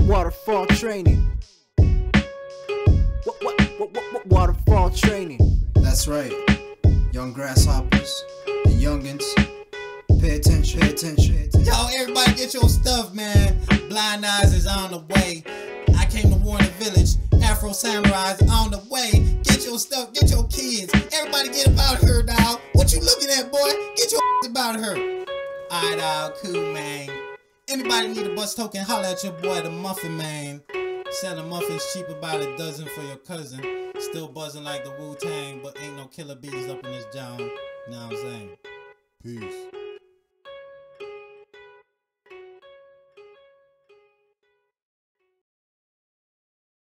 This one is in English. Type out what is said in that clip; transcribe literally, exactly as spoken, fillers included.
Waterfall Training. What, what, what, what, what, Waterfall Training. That's right. Young grasshoppers and youngins. Pay attention, pay attention. Yo, everybody get your stuff, man. Blind Eyes is on the way. I came to warn the village. Afro Samurais on the way. Get your stuff, get your kids. Everybody get about her, dawg. What you looking at, boy? Get your about her. Alright, dawg, cool, man. Anybody need a bus token, holla at your boy, the Muffin Man. Selling muffins cheap, about a dozen for your cousin. Still buzzing like the Wu-Tang, but ain't no killer bees up in this John. You know what I'm saying? Peace.